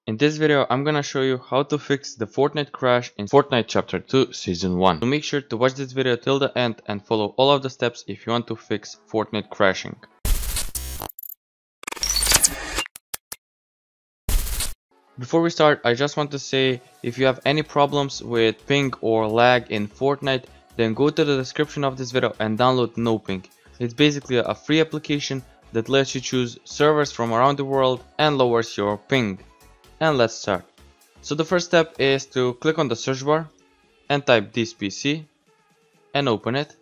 In this video, I'm gonna show you how to fix the Fortnite crash in Fortnite Chapter 2 Season 1. So make sure to watch this video till the end and follow all of the steps if you want to fix Fortnite crashing. Before we start, I just want to say, if you have any problems with ping or lag in Fortnite, then go to the description of this video and download NoPing. It's basically a free application that lets you choose servers from around the world and lowers your ping. And let's start. So the first step is to click on the search bar and type this PC and open it.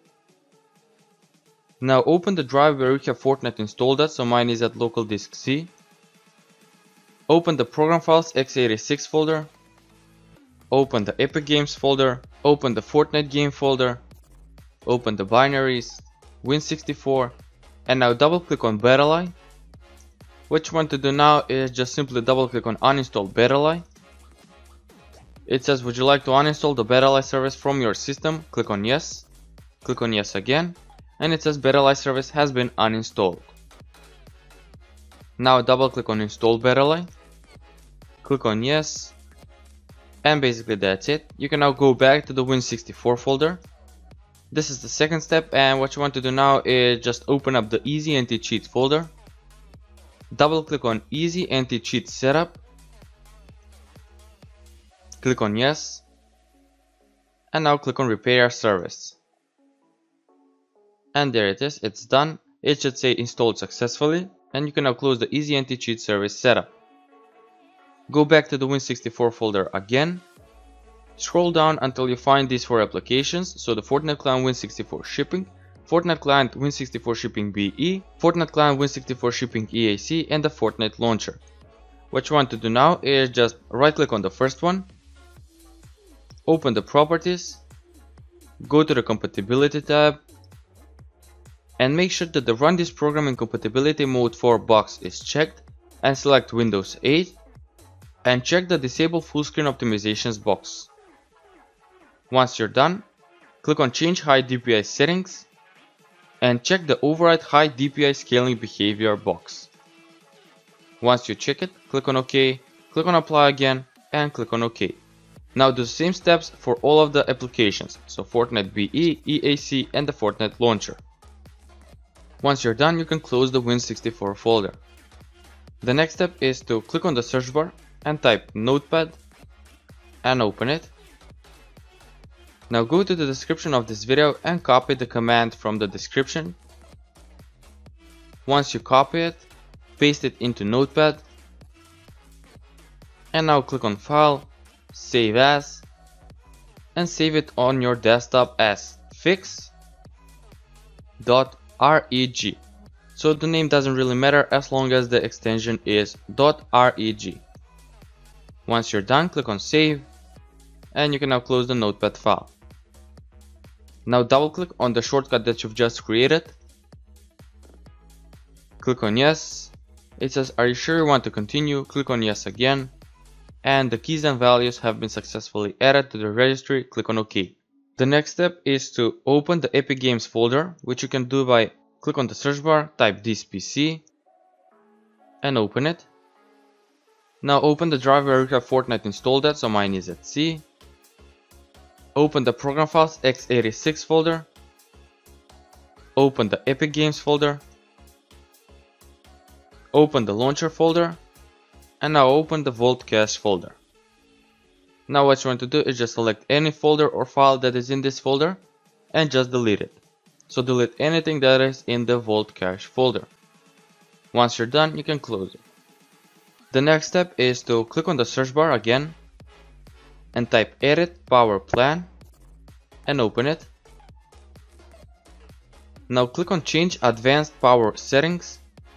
Now open the drive where you have Fortnite installed at, so mine is at local disk C. Open the program files x86 folder. Open the Epic Games folder. Open the Fortnite game folder. Open the binaries, Win64, and now double click on BetaLai. What you want to do now is just simply double click on uninstall BetaLai. It says, would you like to uninstall the BetaLai service from your system? Click on yes. Click on yes again, and it says BetaLai service has been uninstalled. Now double click on install BetaLai. Click on yes, and basically that's it. You can now go back to the Win64 folder. This is the second step, and what you want to do now is just open up the Easy Anti-Cheat folder. Double click on Easy Anti-Cheat Setup. Click on yes, and now click on Repair Service. And there it is, it's done. It should say installed successfully, and you can now close the Easy Anti-Cheat Service setup. Go back to the Win64 folder again. Scroll down until you find these four applications, so the Fortnite Client Win64 Shipping, Fortnite Client Win64 Shipping BE, Fortnite Client Win64 Shipping EAC, and the Fortnite Launcher. What you want to do now is just right click on the first one, open the properties, go to the compatibility tab, and make sure that the Run this program in compatibility mode 4 box is checked, and select Windows 8, and check the disable full screen optimizations box. Once you're done, click on change high DPI settings and check the override high DPI scaling behavior box. Once you check it, click on OK, click on apply again, and click on OK. Now do the same steps for all of the applications, so Fortnite BE, EAC, and the Fortnite Launcher. Once you're done, you can close the Win64 folder. The next step is to click on the search bar and type Notepad and open it. Now go to the description of this video and copy the command from the description. Once you copy it, paste it into Notepad, and now click on File, Save As, and save it on your desktop as fix.reg. So the name doesn't really matter as long as the extension is .reg. Once you're done, click on Save, and you can now close the Notepad file. Now double click on the shortcut that you've just created. Click on yes. It says, are you sure you want to continue? Click on yes again. And the keys and values have been successfully added to the registry. Click on OK. The next step is to open the Epic Games folder, which you can do by click on the search bar, type this PC, and open it. Now open the drive where you have Fortnite installed at, so mine is at C. Open the program files x86 folder. Open the Epic Games folder. Open the Launcher folder. And now open the Vault Cache folder. Now what you want to do is just select any folder or file that is in this folder and just delete it. So delete anything that is in the Vault Cache folder. Once you're done, you can close it. The next step is to click on the search bar again and type Edit Power Plan and open it. Now click on Change Advanced Power Settings,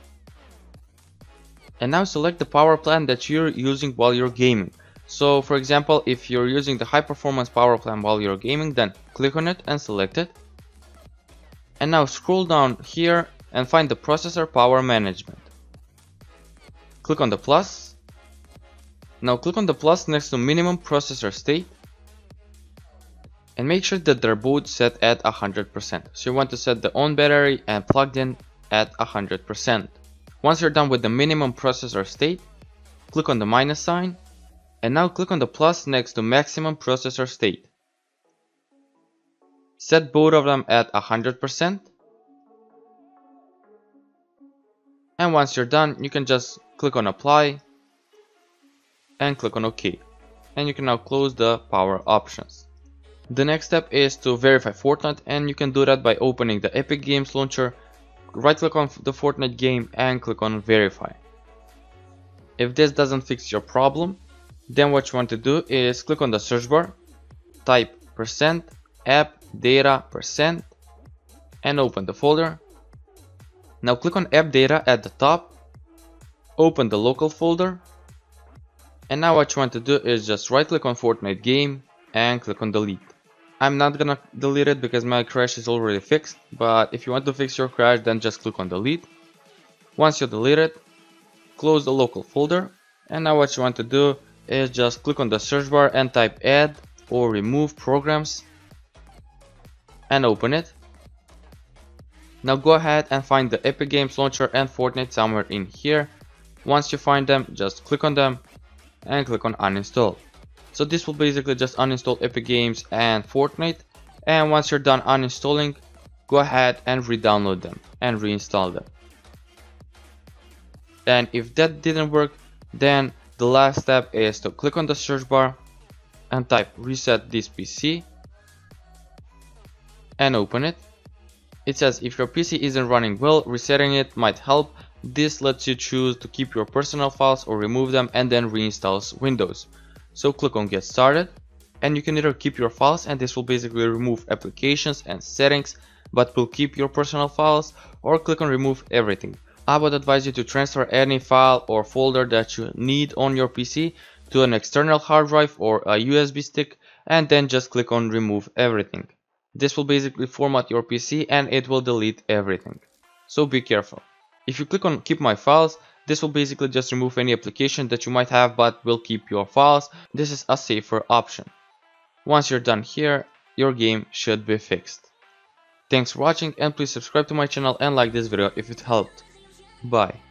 and now select the power plan that you're using while you're gaming. So for example, if you're using the high performance power plan while you're gaming, then click on it and select it. And now scroll down here and find the processor power management. Click on the plus. Now click on the plus next to minimum processor state, and make sure that they're both set at 100%. So you want to set the on battery and plugged in at 100%. Once you're done with the minimum processor state, click on the minus sign, and now click on the plus next to maximum processor state. Set both of them at 100%. And once you're done, you can just click on apply and click on OK. And you can now close the power options. The next step is to verify Fortnite, and you can do that by opening the Epic Games launcher, right click on the Fortnite game and click on verify. If this doesn't fix your problem, then what you want to do is click on the search bar, type %app data % and open the folder. Now click on app data at the top, open the local folder, and now what you want to do is just right click on Fortnite game and click on delete. I'm not gonna delete it because my crash is already fixed, but if you want to fix your crash, then just click on delete. Once you delete it, close the local folder, and now what you want to do is just click on the search bar and type add or remove programs and open it. Now go ahead and find the Epic Games launcher and Fortnite somewhere in here. Once you find them, just click on them and click on uninstall. So this will basically just uninstall Epic Games and Fortnite, and once you're done uninstalling, go ahead and re-download them and reinstall them. And if that didn't work, then the last step is to click on the search bar and type reset this PC and open it. It says if your PC isn't running well, resetting it might help. This lets you choose to keep your personal files or remove them and then reinstalls Windows. So click on get started, and you can either keep your files, and this will basically remove applications and settings but will keep your personal files, or click on remove everything. I would advise you to transfer any file or folder that you need on your PC to an external hard drive or a USB stick, and then just click on remove everything. This will basically format your PC and it will delete everything. So be careful. If you click on keep my files, this will basically just remove any application that you might have but will keep your files. This is a safer option. Once you're done here, your game should be fixed. Thanks for watching, and please subscribe to my channel and like this video if it helped. Bye.